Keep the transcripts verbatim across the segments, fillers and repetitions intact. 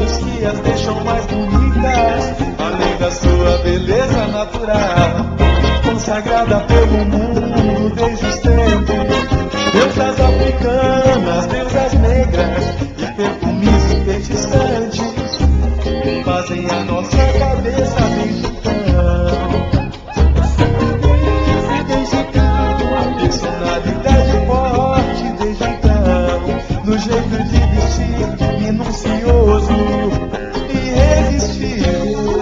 acessórios que as deixam mais bonitas, além da sua beleza natural, consagrada pelo mundo desde os tempos. Deusas africanas, deusas negras e perfumes enfeitiçantes fazem a nossa cabeça desde então. Desde então, a personalidade forte desde então, no jeito de vestir minucioso, irresistível,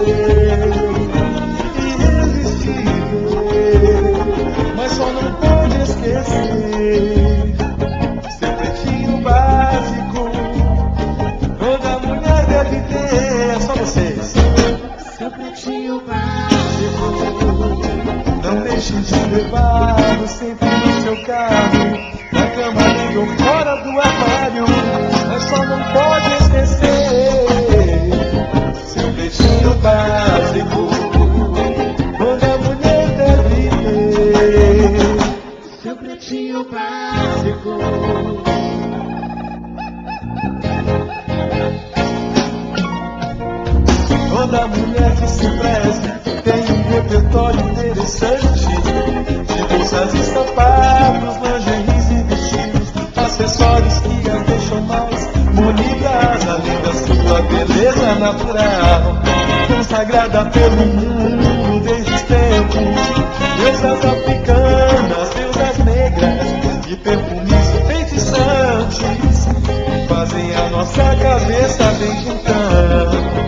irresistível, mas só não pode esquecer seu pretinho básico. Toda mulher deve ter, só vocês, seu pretinho básico. Não deixe de levá-lo sempre no seu carro, na cama dentro ou fora do armário, mas só não pode esquecer seu pretinho básico. Toda mulher deve ter seu pretinho básico. Toda mulher que se preze tem um repertório interessante de bolsas e sapatos, lingeries e vestidos, acessórios que as deixam mais bonitas, além da sua beleza natural, consagrada pelo mundo desde os tempos. Deusas africanas, deusas negras e perfumes enfeitiçantes fazem a nossa cabeça desde então.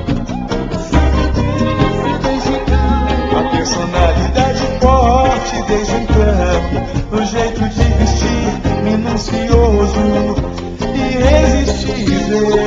Personalidade forte desde então, no jeito de vestir minucioso, irresistível,